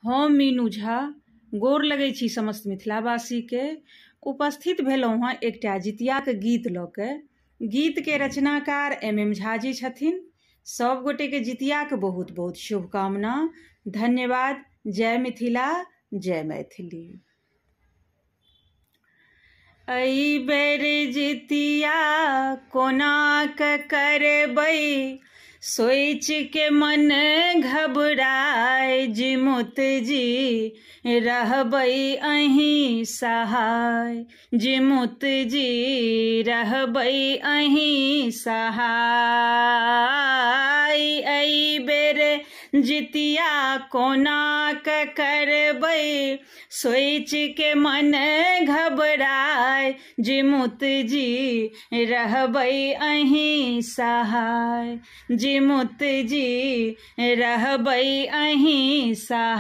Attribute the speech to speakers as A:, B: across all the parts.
A: हम मीनू झा गोर लगै छी समस्त मिथिलावासी के। उपस्थित भेलहुँ हँ एकटा जितियाक गीत लऽ के। गीत के रचनाकार MM झा जी छथिन। सब गोटे के जितियाक बहुत बहुत शुभकामना। धन्यवाद। जय मिथिला, जय मैथिली। एहि बेर जितिया कोना कऽ करबै, सोच के मन घबराय। जिमुत जी रहबै अहीं सहाय, जिमुत जी रहबै अहीं सहाय। एहि बेर जितिया कोना कऽ करबै, सोच के मन घबराय। जिमुत जी रहबै अहीं सहाय, जिमुत जी रहबै अहीं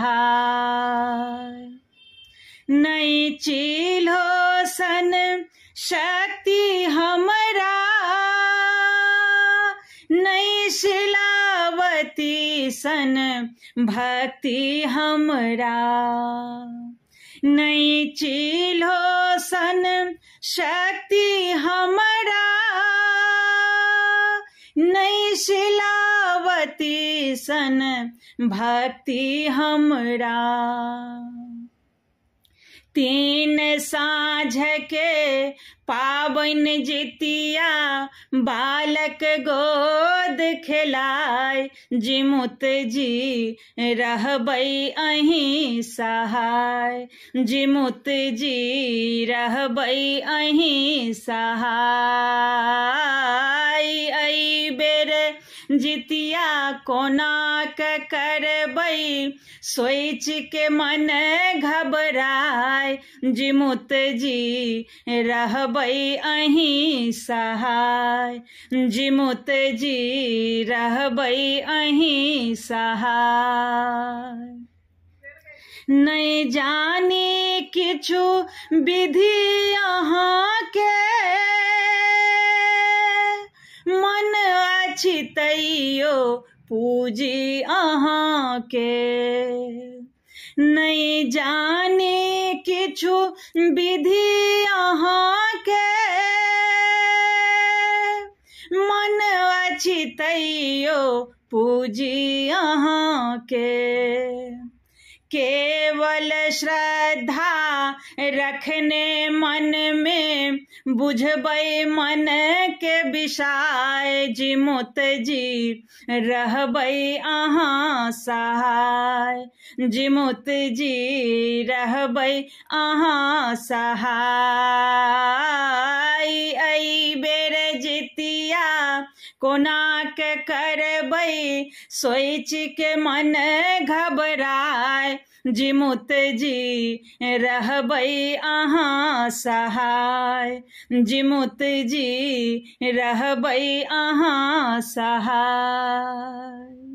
A: सहाय। नहि चिल्हो सन शक्ति हमरा, नहि शिलावती सन भक्ति हमरा। नहीं चिल्हो सन शक्ति हमरा, नहीं शिलावती सन भक्ति हमरा। तीन साँझ के पाबन जितिया, बालक गोद खेलाय। जिमुत जी रहबै अहीं सहाय, जिमुत जी रहबै अहीं सहाय। एहि बेर जितिया कोना कऽ करबै, सोच के मन घबराय। जिमुत जी रहबै अहीं सहाय, जिमुत जी रहबै अहीं सहाय। नहीं जानी किछु विधि अहाँके, मन अछि तैयो पूजी अहाँके। नहीं जानी किछु विधि अहाँके, मन अछि तैयो पूजी अहाँके। केवल श्रद्धा रखने मन में, बुझबै मन के विषय। जिमुत जी रहबै अहाँ सहाय, जिमुत जी रहबै अहाँ सहाय। एहि बेर जितिया कोना कऽ करबै, सोच के मन घबराय। जिमुत जी रहबै अहाँ सहाय, जिमुत जी रहबै अहाँ सहाय।